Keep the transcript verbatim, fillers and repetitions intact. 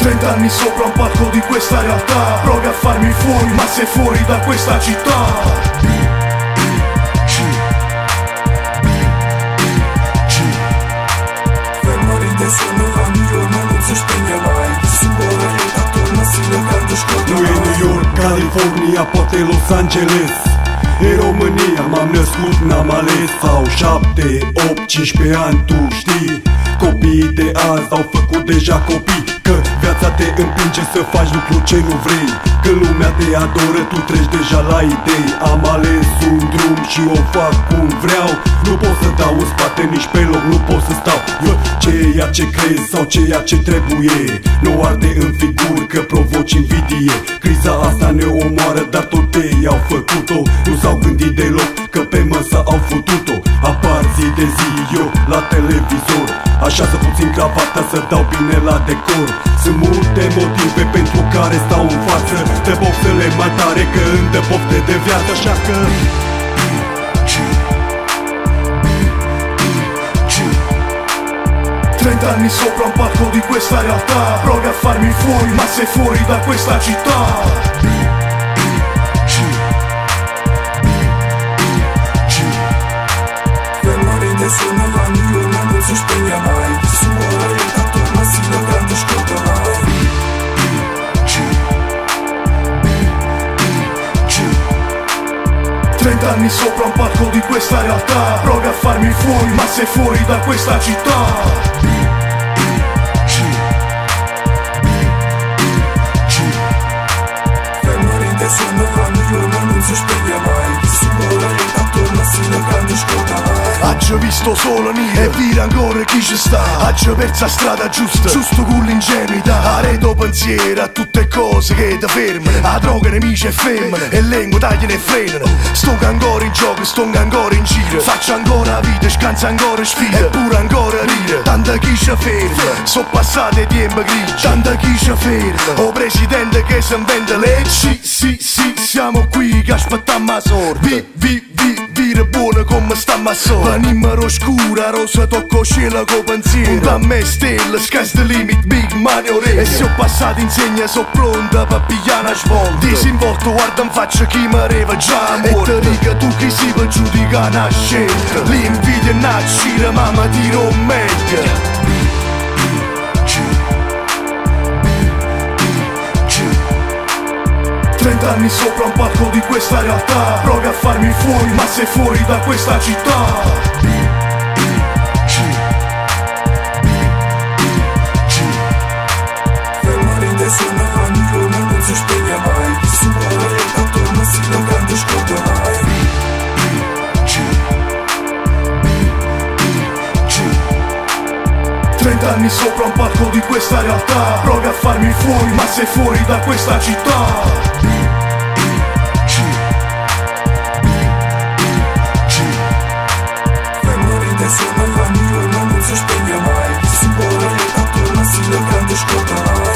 Trent'anni sopra un palco di questa realtà, provi a farmi fuori ma sei fuori da questa città. Nu e New York, California, poate Los Angeles. E România m-am născut, n-am ales. Sau șapte, opt, cincisprezece ani, tu știi. Copiii de azi au făcut deja copii. Că viața te împinge să faci lucruri ce nu vrei. Că lumea te adoră, tu treci deja la idei. Am ales un drum și o fac cum vreau. Nu pot să dau în spate, nici pe loc nu pot să stau. Eu ceea ce crezi sau ceea ce trebuie. Nu arde în figur că provoci invidie. Criza asta ne omoară, dar tot ei au făcut-o. Nu s-au gândit deloc că pe măsă au futut-o. Apar zi de zi eu la televizor, așa să puțin cravata să dau bine la decor. Sunt multe motive pentru care stau în față de boxele mai tare că îndă pofte de viață. Așa că Trent'anni sopra un palco di questa realtà, provi a farmi fuori ma sei fuori da questa città. Trent'anni sopra un palco di questa realtà, provi a farmi fuori ma sei fuori da questa città. Aggi visto solo nero e vira ancora chi ci sta. Aggi persa strada giusta, giusto con l'ingenuità. Arredo pensiero a tutte cose che ti fermano. A droga, nemici e femmine, e lingua tagliano e frenano. Sto ancora in gioco, sto ancora in giro. Faccio ancora vita, scanso ancora sfida, eppure ancora ride. Tanta chi ci ferma, sono passati tempi grigi. Tanta chi ci ferma, o presidente che si inventa leggi. Sì, sì, sì, siamo qui che aspettiamo la sorte. Vi, vi, vi, vire buona come stiamo a sorte. Venimmo oscura, rosa tocco cielo con pensiero. Punta a me stelle, sky's the limit, big money ore. E se ho passato insegna, so pronta per pigliare una svolta. Disinvolto, guarda in faccia chi mi arriva già morto. E te dica tu chi si può giudicare una scelta. L'invidia è una scira, ma mi tiro meglio. Trent'anni sopra un palco di questa realtà, provi a farmi fuori ma sei fuori da questa città. Trent'anni sopra un palco di questa realtà, provi a farmi fuori ma sei fuori da questa città. Non si spegne mai, si vuole, attorno si lo grande scopa.